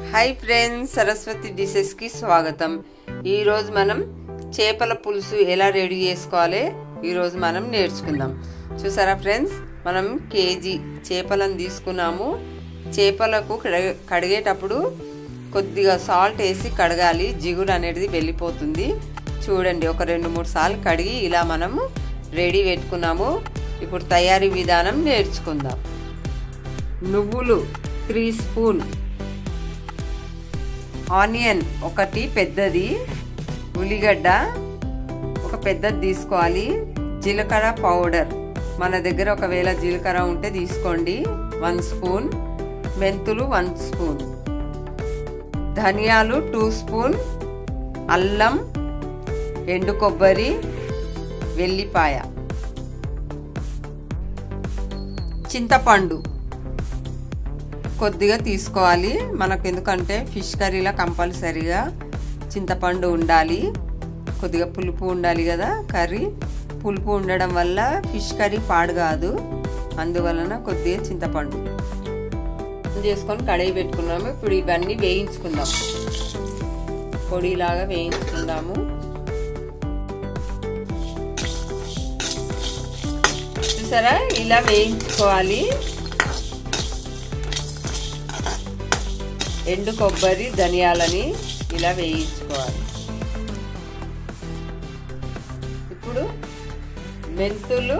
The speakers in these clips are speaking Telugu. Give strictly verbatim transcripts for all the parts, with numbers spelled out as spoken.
హాయ్ ఫ్రెండ్స్, సరస్వతి డిషెస్ కి స్వాగతం. ఈ రోజు మనం చేపల పులుసు ఎలా రెడీ చేసుకోవాలి ఈ రోజు మనం నేర్చుకుందాం. చూసారా ఫ్రెండ్స్, మనం కేజీ చేపలను తీసుకున్నాము. చేపలకు కడిగేటప్పుడు కొద్దిగా సాల్ట్ వేసి కడగాలి, జిగురు అనేది వెళ్ళిపోతుంది. చూడండి, ఒక రెండు మూడు సార్లు కడిగి ఇలా మనము రెడీ పెట్టుకున్నాము. ఇప్పుడు తయారీ విధానం నేర్చుకుందాం. నువ్వులు త్రీ స్పూన్, ఆనియన్ ఒకటి పెద్దది, ఉల్లిగడ్డ ఒక పెద్దది తీసుకోవాలి, జీలకర్ర పౌడర్ మన దగ్గర ఒకవేళ జీలకర్ర ఉంటే తీసుకోండి వన్ స్పూన్, మెంతులు వన్ స్పూన్, ధనియాలు టూ స్పూన్, అల్లం, ఎండు కొబ్బరి, వెల్లిపాయ, చింతపండు కొద్దిగా తీసుకోవాలి మనకు, ఎందుకంటే ఫిష్ కర్రీలో కంపల్సరీగా చింతపండు ఉండాలి, కొద్దిగా పులుపు ఉండాలి కదా. కర్రీ పులుపు ఉండడం వల్ల ఫిష్ కర్రీ పాడు కాదు, అందువలన కొద్దిగా చింతపండు చేసుకొని కడిగి పెట్టుకున్నాము. ఇప్పుడు ఇవన్నీ వేయించుకుందాం, పొడిలాగా వేయించుకుందాము. చూసారా, ఇలా వేయించుకోవాలి. ఎండు కొబ్బరి, ధనియాలని ఇలా వేయించుకోవాలి. ఇప్పుడు మెంతులు,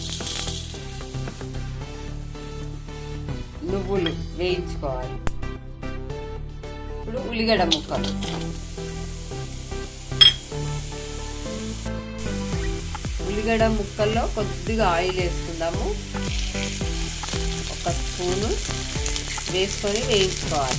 నువ్వులు వేయించుకోవాలి. ఇప్పుడు ఉల్లిగడ్డ ముక్కలు, ఉల్లిగడ్డ ముక్కల్లో కొద్దిగా ఆయిల్ వేసుకుందాము. ఒక స్పూను వేసుకొని వేయించుకోవాలి.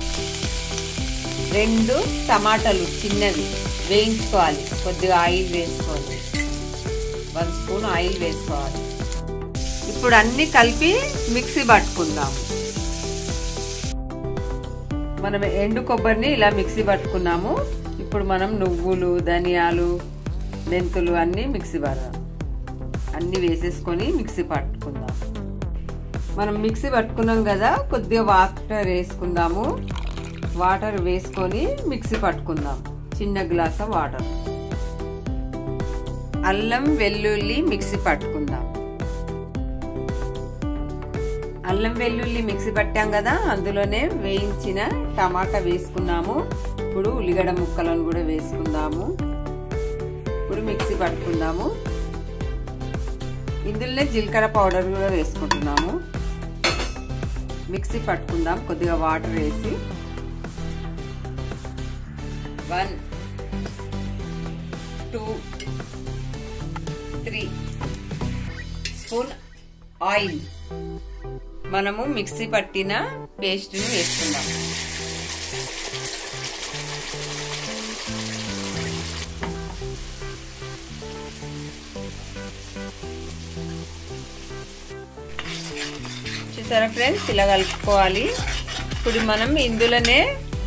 రెండు టమాటాలు చిన్నవి వేయించుకోవాలి, కొద్దిగా ఆయిల్ వేసుకోవాలి, వన్ స్పూన్ ఆయిల్ వేసుకోవాలి. ఇప్పుడు అన్ని కలిపి మిక్సీ పట్టుకుందాం. మనం ఎండు కొబ్బరిని ఇలా మిక్సీ పట్టుకున్నాము. ఇప్పుడు మనం నువ్వులు, ధనియాలు, మెంతులు అన్నీ మిక్సీ పడదాం. అన్నీ వేసేసుకొని మిక్సీ పట్టుకుందాం. మనం మిక్సీ పట్టుకున్నాం కదా, కొద్దిగా వాటర్ వేసుకుందాము. వాటర్ వేసుకొని మిక్సీ పట్టుకుందాం, చిన్న గ్లాసు వాటర్. అల్లం వెల్లుల్లి మిక్సీ పట్టుకుందాం. అల్లం వెల్లుల్లి మిక్సీ పట్టాం కదా, అందులోనే వేయించిన టమాటా వేసుకున్నాము. ఇప్పుడు ఉల్లిగడ్డ ముక్కలను కూడా వేసుకుందాము. ఇప్పుడు మిక్సీ పట్టుకుందాము. ఇందులోనే జీలకర్ర పౌడర్ కూడా వేసుకుంటున్నాము. మిక్సీ పట్టుకుందాం కొద్దిగా వాటర్ వేసి. One two three spoon oil మనము మిక్సీ పట్టిన పేస్ట్ని వేసుకుందాం. చూసారా ఫ్రెండ్స్, ఇలా కలుపుకోవాలి. ఇప్పుడు మనం ఇందులోనే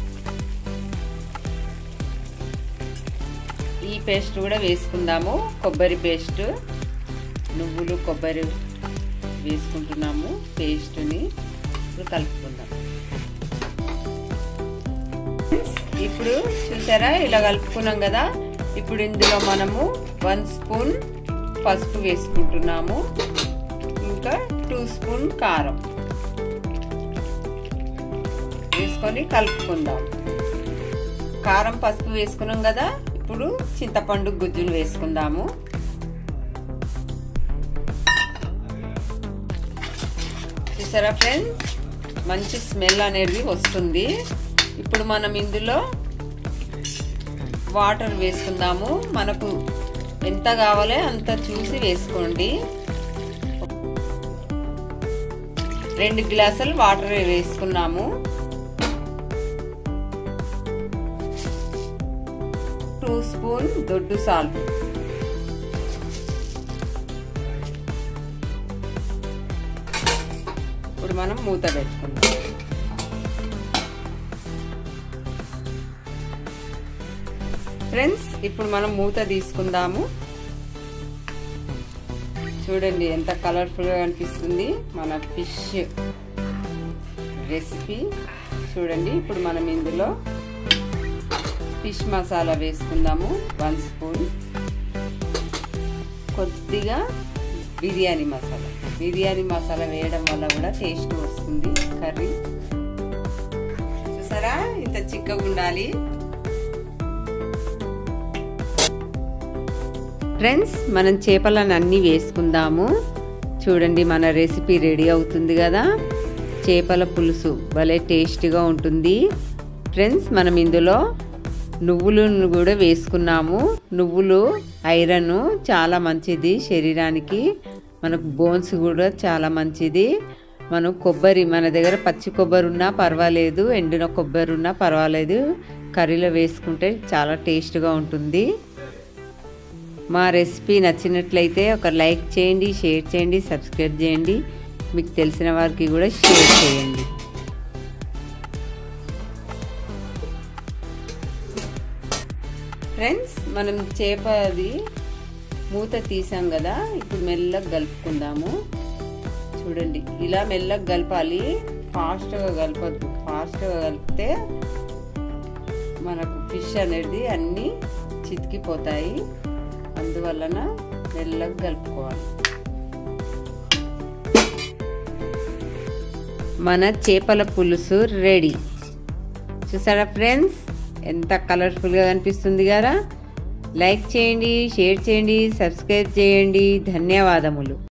ఈ పేస్ట్ కూడా వేసుకుందాము. కొబ్బరి పేస్ట్, నువ్వులు కొబ్బరి వేసుకుంటున్నాము. పేస్ట్ని ఇప్పుడు కలుపుకుందాం. ఇప్పుడు చూసారా, ఇలా కలుపుకున్నాం కదా. ఇప్పుడు ఇందులో మనము వన్ స్పూన్ పసుపు వేసుకుంటున్నాము, ఇంకా టూ స్పూన్ కారం వేసుకొని కలుపుకుందాం. కారం పసుపు వేసుకున్నాం కదా, ఇప్పుడు చింతపండు గుజ్జును వేసుకుందాము. చూసారా ఫ్రెండ్స్, మంచి స్మెల్ అనేది వస్తుంది. ఇప్పుడు మనం ఇందులో వాటర్ వేసుకుందాము. మనకు ఎంత కావాలో అంత చూసి వేసుకోండి. రెండు గ్లాసులు వాటర్ వేసుకున్నాము. టూ స్పూన్ దొడ్డు సాల్ట్, ఇప్పుడు మనం మూత పెట్టుకుందాం. ఫ్రెండ్స్, ఇప్పుడు మనం మూత తీసుకుందాము. చూడండి ఎంత కలర్ఫుల్ గా కనిపిస్తుంది మన ఫిష్ రెసిపీ. చూడండి. ఇప్పుడు మనం ఇందులో ఫిష్ మసాలా వేసుకుందాము. వన్ స్పూన్, కొద్దిగా బిర్యానీ మసాలా. బిర్యానీ మసాలా వేయడం వల్ల కూడా టేస్ట్ వస్తుంది కర్రీ. చూసారా ఇంత చిక్కగా ఉండాలి. ఫ్రెండ్స్, మనం చేపలను అన్నీ వేసుకుందాము. చూడండి, మన రెసిపీ రెడీ అవుతుంది కదా. చేపల పులుసు భలే టేస్టీగా ఉంటుంది. ఫ్రెండ్స్, మనం ఇందులో నువ్వులను కూడా వేసుకున్నాము. నువ్వులు ఐరన్ చాలా మంచిది శరీరానికి. మనకు బోన్స్ కూడా చాలా మంచిది. మనం కొబ్బరి, మన దగ్గర పచ్చి కొబ్బరి ఉన్నా పర్వాలేదు, ఎండిన కొబ్బరి ఉన్నా పర్వాలేదు, కర్రీలో వేసుకుంటే చాలా టేస్ట్గా ఉంటుంది. మా రెసిపీ నచ్చినట్లయితే ఒక లైక్ చేయండి, షేర్ చేయండి, సబ్స్క్రైబ్ చేయండి. మీకు తెలిసిన వారికి కూడా షేర్ చేయండి. ఫ్రెండ్స్, మనం చేపది మూత తీసాం కదా, ఇప్పుడు మెల్లగా కలుపుకుందాము. చూడండి, ఇలా మెల్లగా కలపాలి, ఫాస్ట్గా కలపద్దు. ఫాస్ట్గా కలిపితే మనకు ఫిష్ అనేది అన్నీ చితికిపోతాయి. అందువలన మెల్లగా కలుపుకోవాలి. మన చేపల పులుసు రెడీ. చూసారా ఫ్రెండ్స్, ఎంత కలర్ఫుల్గా కనిపిస్తుంది కదా. లైక్ చేయండి, షేర్ చేయండి, సబ్స్క్రైబ్ చేయండి. ధన్యవాదములు.